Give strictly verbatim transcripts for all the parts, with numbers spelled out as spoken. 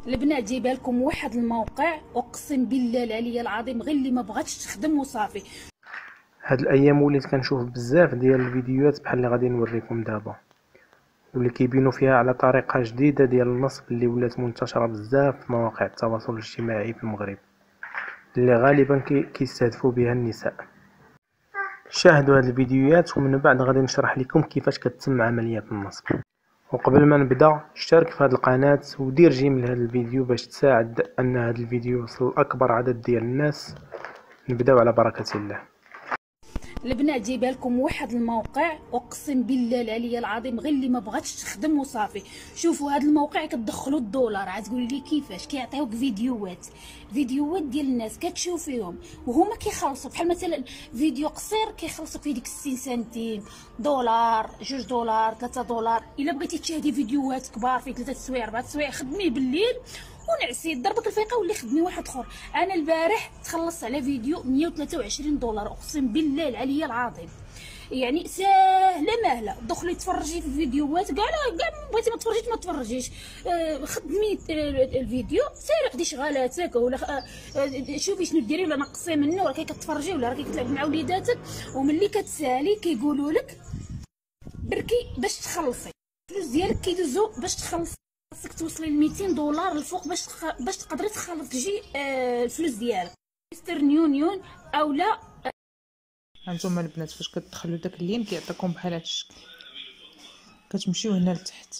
البنات جايبه لكم واحد الموقع، اقسم بالله العلي العظيم غير اللي ما بغاتش تخدم وصافي. هاد الايام وليت كنشوف بزاف ديال الفيديوهات بحال اللي غادي نوريكم دابا، واللي كيبينوا فيها على طريقه جديده ديال النصب اللي ولات منتشره بزاف في مواقع التواصل الاجتماعي في المغرب، اللي غالبا كي كيستهدفوا بها النساء. شاهدوا هاد الفيديوهات ومن بعد غادي نشرح لكم كيفاش كتتم عمليه النصب. وقبل ما نبدا اشترك في هاد القناه ودير جيم لهاد الفيديو باش تساعد ان هاد الفيديو يوصل لاكبر عدد ديال الناس. نبداو على بركه الله. البنات جايبه لكم واحد الموقع، اقسم بالله العلي العظيم غير اللي ما بغاتش تخدم وصافي. شوفوا هذا الموقع كتدخلوا الدولار، عاد تقولي لي كيفاش؟ كيعطيوك فيديوهات فيديوهات ديال الناس كتشوفيهم وهما كيخلصوا. بحال مثلا فيديو قصير كيخلصوا فيه ديك ستين سنتيم، دولار، جوج دولار، ثلاثة دولار. الا بغيتي تشاهدي فيديوهات كبار في ثلاثة سوايع أربعة سوايع خدمي بالليل ونعسي ضربك الفيقه واللي خدمي واحد اخر. انا البارح تخلصت على فيديو مية وثلاثة وعشرين دولار، اقسم بالله العلي العظيم. يعني ساهله ماهله، دخلي تفرجي في الفيديوهات كاع كاع بغيتي ما تفرجيش ما تفرجيش. آه خدمي الفيديو، سيري عندي شغالاتك ولا آه شوفي شنو ديري ولا نقصي منه، ولا كتفرجي ولا راكي كتلعبي مع وليداتك. وملي كتسالي كيقولوا لك بركي باش تخلصي الفلوس ديالك كيدوزو باش تخلصي. خاصك توصلي ل ميتين دولار الفوق باش تخ... باش تقدري تخلص تجي آه الفلوس ديالك ويسترن يونيون اولا. هانتوما البنات فاش كتدخلوا داك اللين كيعطيكم بحال هاد الشكل، كتمشيو هنا لتحت،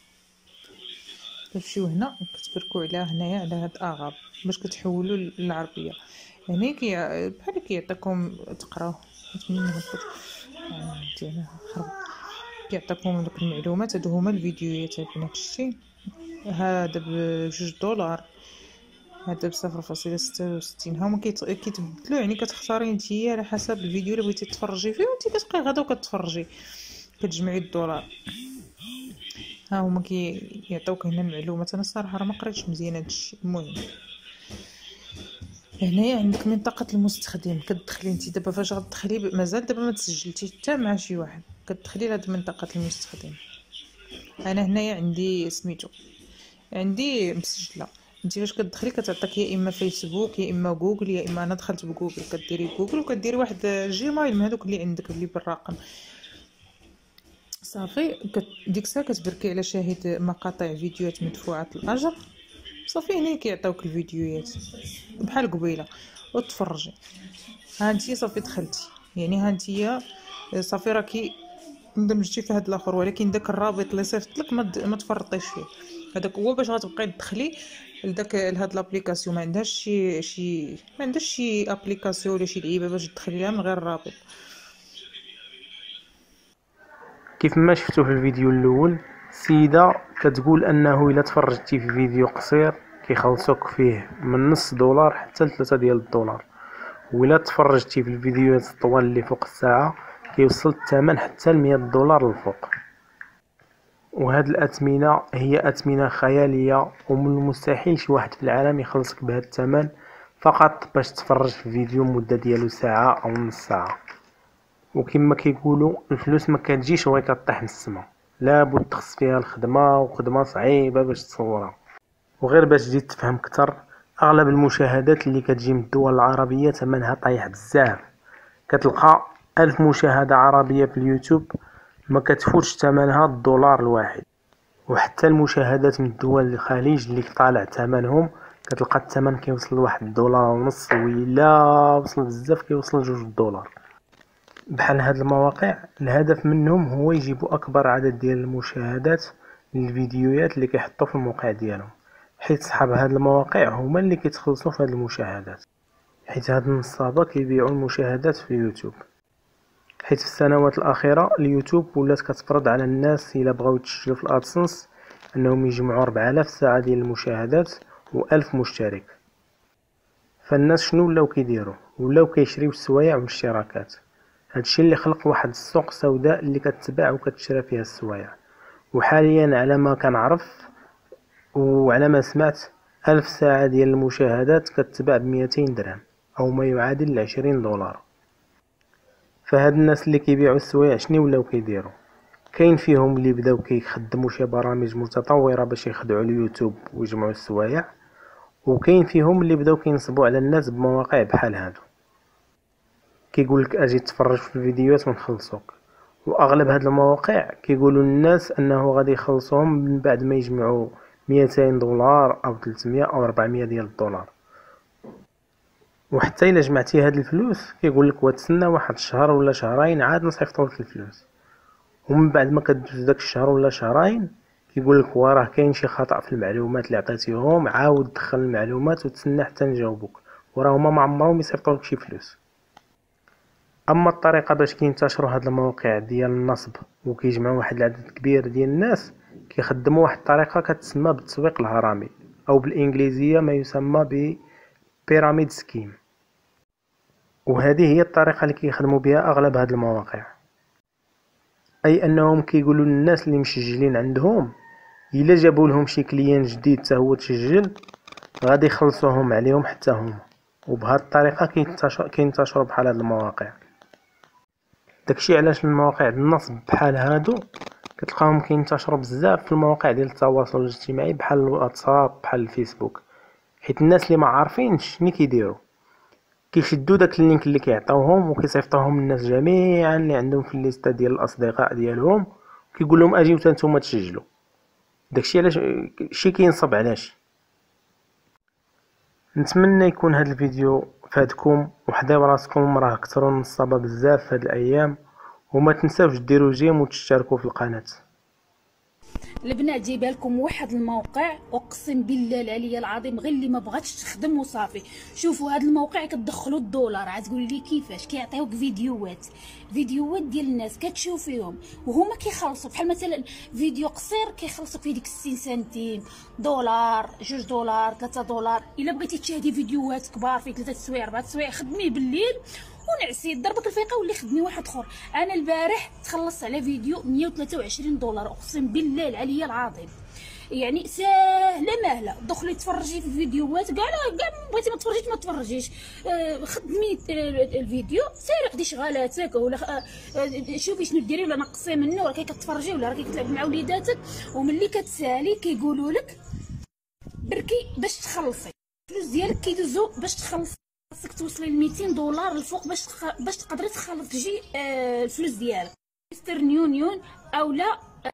كتمشيو هنا كتبركوا على هنايا على هاد اغاب باش كتحولوا للعربيه. يعني كي بحال كيعطيكم تقراو نتمنى هكا ديال خرب كيعطيكم دوك المعلومات. هادو هما الفيديوهات البنات. شتي هذا بجوج دولار، هذا بصفر فاصلة ستة وستين. هما كيتبدلوا، يعني كتختاري نتيا على حسب الفيديو اللي بغيتي تفرجي فيه وانت كتبقاي غادا وكتفرجي كتجمعي الدولار. ها هما كيعطيوك هنا المعلومات. انا الصراحه راه ما قريتش مزيان هادشي. المهم هنايا عندك منطقه المستخدم، كتدخلي انت دابا فاش غتدخلي، مازال دابا ما تسجلتيش حتى مع شي واحد، كتدخلي لهاد منطقه المستخدم. انا هنايا عندي سميتو عندي مسجله. انت فاش كتدخلي كتعطيك يا اما فيسبوك يا اما جوجل، يا اما انا دخلت بجوجل. كديري جوجل وكديري واحد جيميل من هذوك اللي عندك اللي بالرقم صافي. ديك الساعه كتبركي على شاهد مقاطع فيديوهات مدفوعه الاجر صافي. هنا كيعطيوك الفيديوهات بحال قبيله وتفرجي. ها انتي صافي دخلتي، يعني ها انتي صافي راكي اندمجتي في هذا الاخر، ولكن داك الرابط اللي صيفط لك ما تفرطيش فيه. هذاك هو باش غتبقاي تدخلي لداك لهاد لابليكاسيون. ما عندهاش شي شي ما عندهاش شي ابليكاسيون ولا شي لعيبه باش تدخلي لها من غير الرابط. كيف ما شفتوا في الفيديو الاول، السيده كتقول انه الا تفرجتي في فيديو قصير كيخلصوك فيه من نص دولار حتى لثلاثة ديال الدولار، وإلا تفرجتي في الفيديوهات الطوال اللي فوق الساعه كيوصل الثمن حتى ل مية دولار الفوق. وهاد الأثمنة هي أثمنة خيالية، ومن المستحيل شي واحد في العالم يخلصك بهذا الثمن فقط باش تفرج في فيديو مدة ديالو ساعة أو نص ساعة. وكما كيقولوا الفلوس ما كتجيش وهي كطيح من السما، لابد تخص فيها الخدمة، وخدمة صعيبة باش تصورها. وغير باش تجي تفهم كتر، أغلب المشاهدات اللي كتجي من الدول العربية ثمنها طايح بزاف. كتلقى ألف مشاهدة عربية في اليوتيوب ما كتفوتش ثمنها الدولار الواحد. وحتى المشاهدات من الدول الخليج اللي طالع ثمنهم كتلقى الثمن كيوصل لواحد الدولار ونص، وإلا وصل بزاف كيوصل جوج دولار. بحال هاد المواقع الهدف منهم هو يجيبوا اكبر عدد ديال المشاهدات للفيديوهات اللي كيحطوا في الموقع ديالهم، حيت صحاب هاد المواقع هما اللي كيتخلصوا في هاد المشاهدات، حيت هاد النصابه كيبيعوا المشاهدات في اليوتيوب. حيت في السنوات الاخيره اليوتيوب ولات كتفرض على الناس الا بغاو يتسجلوا في الادسنس انهم يجمعوا أربعة آلاف ساعه ديال المشاهدات و1000 مشترك. فالناس شنو ولاو كيديروا؟ ولاو كيشريو السوايع والاشتراكات. هادشي اللي خلق واحد السوق سوداء اللي كتباع وكتشرى فيها السوايع. وحاليا على ما كنعرف وعلى ما سمعت ألف ساعه ديال المشاهدات كتباع بميتين درهم او ما يعادل عشرين دولار. فهاد الناس اللي كيبيعوا السوايع شنو ولاو كيديروا؟ كاين فيهم اللي بداو كيخدموا شي برامج متطوره باش يخدعوا اليوتيوب ويجمعوا السوايع، وكاين فيهم اللي بداو كينصبوا على الناس بمواقع بحال هادو، كيقول لك اجي تفرج في الفيديوهات ونخلصوك. واغلب هاد المواقع كيقولوا للناس انه غادي يخلصوهم من بعد ما يجمعوا مئتين دولار او ثلاثمية او أربعمية ديال الدولار. وحتى الا جمعتي هاد الفلوس كيقول لك وتسنى واحد الشهر ولا شهرين عاد نصيفطوا لك الفلوس. ومن بعد ما كدوز داك الشهر ولا شهرين كيقول لك وراه كاين شي خطا في المعلومات اللي عطيتيهم، عاود دخل المعلومات وتسنى حتى نجاوبوك، وراه هما ما عمرهم يصيفطوا لك شي فلوس. اما الطريقه باش كينتشروا هاد المواقع ديال النصب وكيجمعوا واحد العدد كبير ديال الناس، كيخدموا واحد الطريقه كتسمى بالتسويق الهرمي، او بالانجليزيه ما يسمى ب بيراميد سكيم. وهذه هي الطريقه اللي كيخدموا بها اغلب هاد المواقع، اي انهم كيقولوا للناس اللي مسجلين عندهم الا جابوا لهم شي كليان جديد حتى هو تسجل غادي يخلصوهم عليهم حتى هما. وبهذه الطريقه كينتشر كينتشروا بحال هاد المواقع. داكشي علاش المواقع ديال النصب بحال هادو كتلقاهم كينتشروا بزاف في المواقع ديال التواصل الاجتماعي بحال الواتساب بحال الفيسبوك، حيت الناس اللي ما عارفينش شنو كيديروا كيشدوا داك اللينك اللي كيعطيوهم وكيصيفطوهم للناس جميعا اللي عندهم في الليسته ديال الاصدقاء ديالهم، كيقول لهم اجيو حتى نتوما تسجلوا. داكشي علاش شي كينصب علاش. نتمنى يكون هذا الفيديو فادكم، وحداو راسكم راه كثروا النصابه بزاف في هاد الايام، وما تنساوش ديروا جيم وتشتركوا في القناه. البنات جايبه لكم واحد الموقع اقسم بالله العلي العظيم غير اللي ما بغاتش تخدم وصافي. شوفوا هذا الموقع كتدخلوا الدولار، عاد تقولي لي كيفاش؟ كيعطيوك فيديوهات فيديوهات ديال الناس كتشوفيهم وهما كيخلصوا، بحال مثلا فيديو قصير كيخلصوك فيه ديك ستين سنتيم، دولار، جوج دولار، ثلاثة دولار. الا بغيتي تشاهدي فيديوهات كبار فيه ثلاثة سوايع أربعة سوايع خدميه بالليل ونعسي ضربك الفيقه واللي خدمي واحد اخر. انا البارح تخلصت على فيديو مية وثلاثة وعشرين دولار اقسم بالله العلي العظيم. يعني ساهله ماهله، دخلي تفرجي في الفيديوهات كاع كاع بغيتي ما تفرجيش ما تفرجيش. آه خدمي الفيديو سيري عدي شغالاتك ولا آه شوفي شنو ديري ولا نقصي منه، ولا كي كتفرجي ولا راكي كتلعبي مع وليداتك. وملي كتسالي كيقولوا لك بركي باش تخلصي الفلوس ديالك كيدوزو باش تخلصي، خاصك توصلي ل مئتين دولار الفوق باش تخ... باش تقدري تخلصي تجي آه الفلوس ديالك. ويسترن يونيون اولا